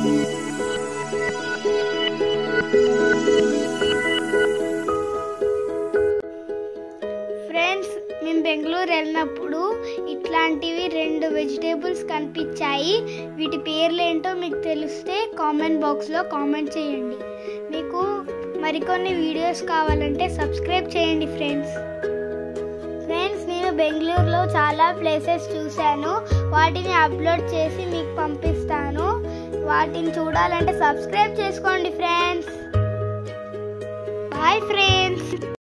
Friends, మేము బెంగళూరు వెళ్ళినప్పుడు ఇట్లాంటివి 2 వెజిటేబుల్స్ కనిపించాయి. వీటి పేర్లు ఏంటో మీకు తెలిస్తే కామెంట్ బాక్స్లో కామెంట్ చేయండి. మీకు మరికొన్ని వీడియోస్ కావాలంటే సబ్స్క్రైబ్ చేయండి ఫ్రెండ్స్. నేను బెంగళూరులో చాలా ప్లేసెస్ చూశాను. వాటిని అప్లోడ్ చేసి మీకు పంపిస్తాను. వాటిని చూడాలంటే సబ్స్క్రైబ్ చేసుకోండి ఫ్రెండ్స్. Bye friends.